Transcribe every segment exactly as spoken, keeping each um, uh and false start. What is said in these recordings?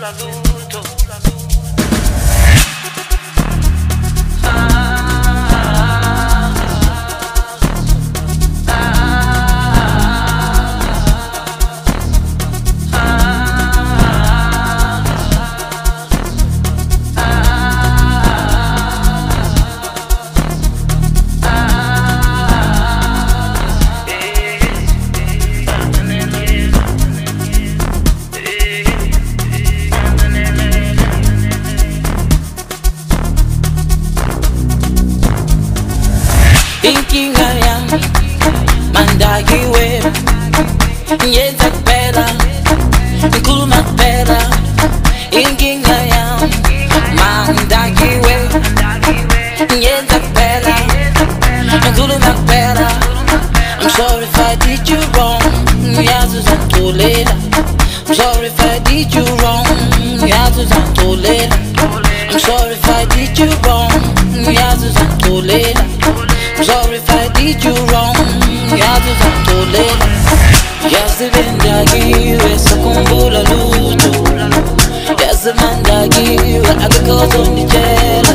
Inkinga yami mandakiwe yenza kuphela ngikhuluma kuphela. Inkinga yami mandakiwe yenza kuphela ngikhuluma kuphela. I'm sorry if I did you wrong, yazi uzangixolela. I'm sorry if I did you wrong, yazi uzangixolela. I'm sorry if I did you wrong, yazi uzangixolela. I'm sorry if I did you wrong, yazi uzangixolela. Yazi bendakiwe sakhumbula lutho, yazi mandakiwe akekho ozonditshela.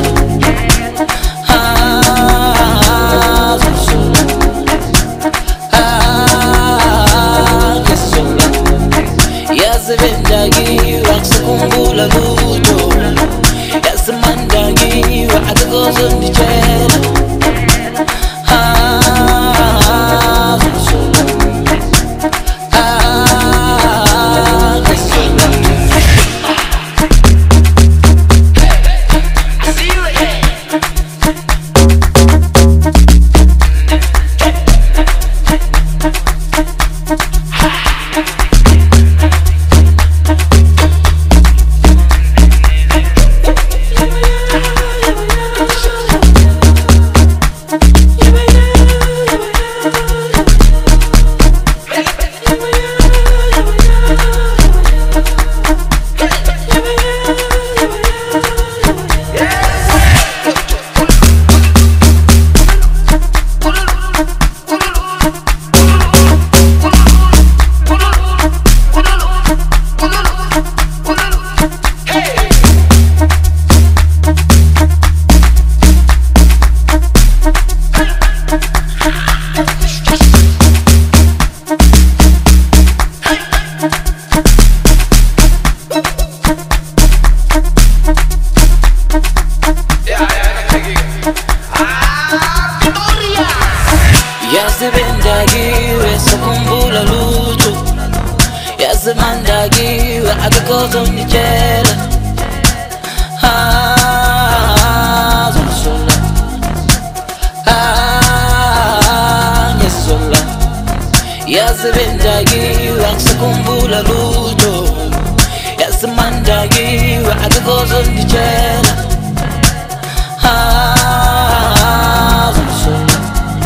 Ah, zosola, ah, ngesola. Yazi bendakiwe akusakhumbula lutho, yazi mandakiwe akekho ozonditshela. Yazi bendakiwe sakhumbula lutho, yazi mandakiwe akekho ozonditshela. Ah, zosola, ah, ngesola. Yazi bendakiwe akusakhumbula lutho, yazi mandakiwe akekho ozonditshela. Ah, zosola,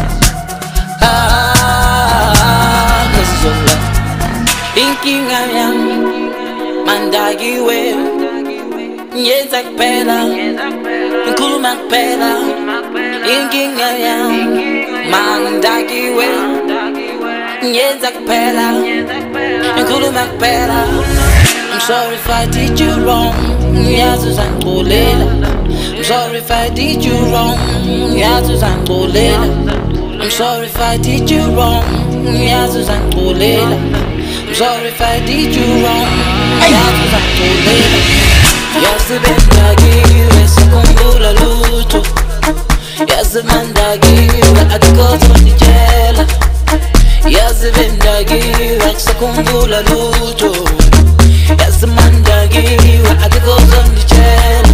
ah, ngesola. Inkinga yami mandakiwe yenza kuphela ngikhuluma kuphela. Inkinga yami mandakiwe yenza kuphela ngikhuluma kuphela. I'm sorry if I did you wrong, yazi uzangixolela. I'm sorry if I did you wrong, yazi uzangixolela. I'm sorry if I did you wrong, yazi uzangixolela. I'm sorry if I did you wrong, yazi uzangixolela. Yazi bendakiwe sakhumbula lutho, yazi mandakiwe akekho ozonditshela. Yazi bendakiwe akusakhumbula lutho, yazi mandakiwe akekho ozonditshela.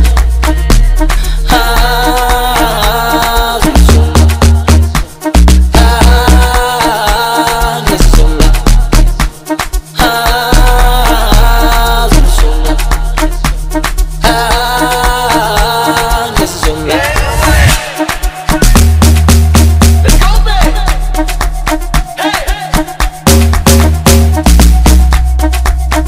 Ah, zosola, ah, ngesola. Ah, zosola, ah, ngesola. Let's go, baby. Hey, hey.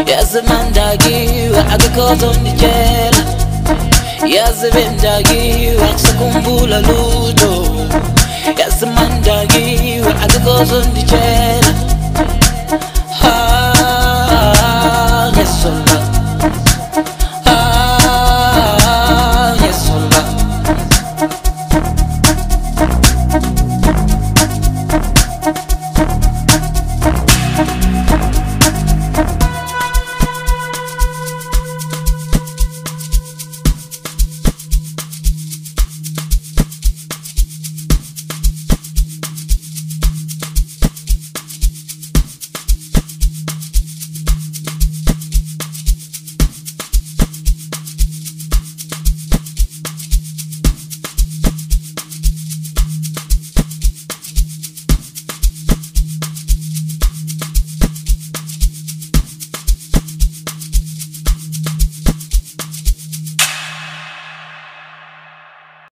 yazimandagiwe akakhozo nditshela yazibendagiwe akusakhumbula lutho yazimandagiwe akakhozo nditshela ha ngesola